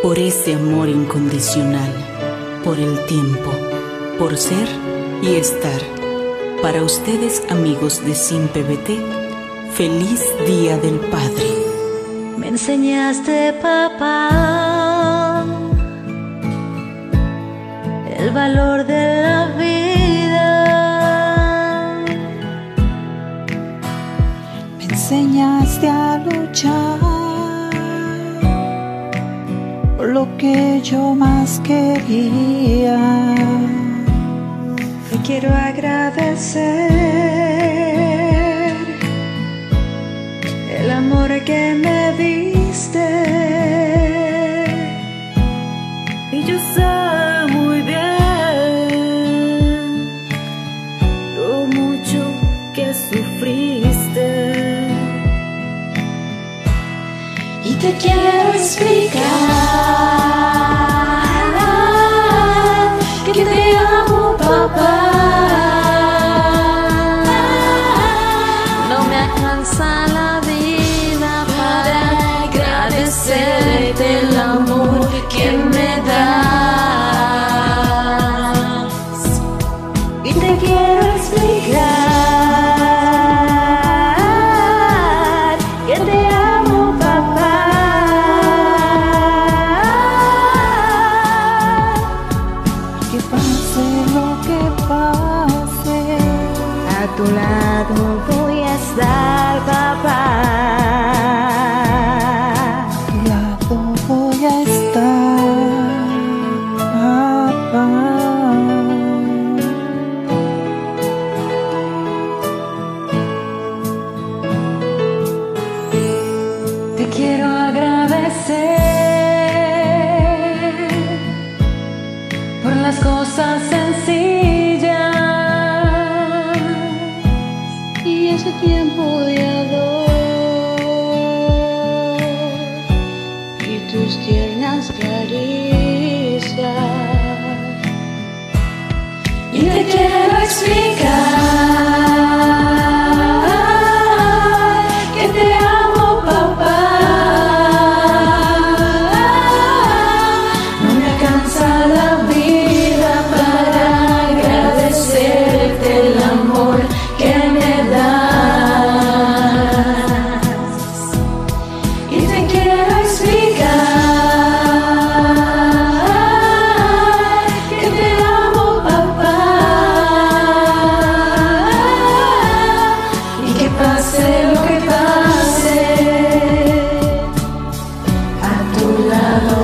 por ese amor incondicional, por el tiempo, por ser y estar. Para ustedes, amigos de SimPBT, feliz Día del Padre. Me enseñaste, papá, el valor de la vida. Me enseñaste a luchar por lo que yo más quería. Te quiero agradecer el amor que me diste. Y yo sé muy bien lo mucho que sufriste. Y te quiero explicar que te amo, papá. No me alcanza la vida para agradecerte el amor que me das. Y te quiero explicar que te amo, papá. Que pase lo que pase, A tu lado voy a estar, papá. a tu lado voy a estar, papá. Te quiero agradecer por las cosas sencillas y ese tiempo de ador y tus tiernas caricias. Y te quiero explicar que te amo, papá. No me alcanza la vida para agradecerte el amor que me das. Y te quiero explicar que te amo, papá. Y que pase lo que pase, a tu lado